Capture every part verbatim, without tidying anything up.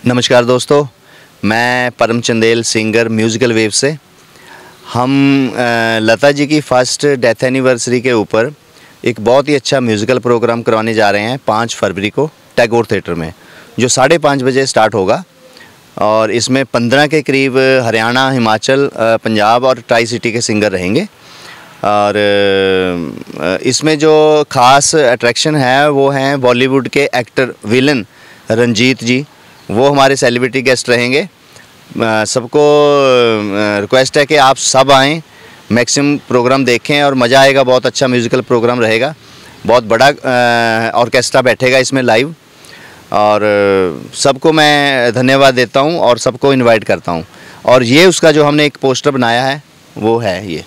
नमस्कार दोस्तों, मैं परम चंदेल सिंगर म्यूज़िकल वेव से। हम लता जी की फ़र्स्ट डेथ एनिवर्सरी के ऊपर एक बहुत ही अच्छा म्यूज़िकल प्रोग्राम करवाने जा रहे हैं पाँच फरवरी को टैगोर थिएटर में, जो साढ़े पाँच बजे स्टार्ट होगा। और इसमें पंद्रह के करीब हरियाणा, हिमाचल, पंजाब और ट्राई सिटी के सिंगर रहेंगे। और इसमें जो ख़ास अट्रैक्शन है वो हैं बॉलीवुड के एक्टर विलन रंजीत जी, वो हमारे सेलिब्रिटी गेस्ट रहेंगे। सबको रिक्वेस्ट है कि आप सब आएँ, मैक्सिमम प्रोग्राम देखें और मज़ा आएगा। बहुत अच्छा म्यूज़िकल प्रोग्राम रहेगा, बहुत बड़ा ऑर्केस्ट्रा बैठेगा इसमें लाइव। और सबको मैं धन्यवाद देता हूं और सबको इनवाइट करता हूं। और ये उसका जो हमने एक पोस्टर बनाया है वो है ये।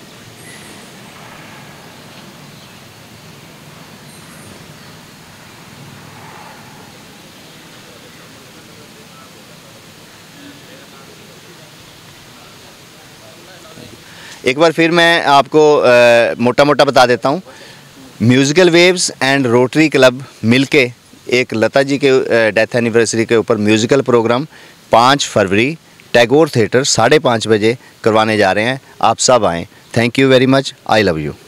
एक बार फिर मैं आपको मोटा मोटा बता देता हूं। Musical waves and rotary club मिलके एक लता जी के डेथ एनिवर्सरी के ऊपर म्यूज़िकल प्रोग्राम पाँच फरवरी टैगोर थिएटर साढ़े पाँच बजे करवाने जा रहे हैं। आप सब आएँ। Thank you very much. I love you.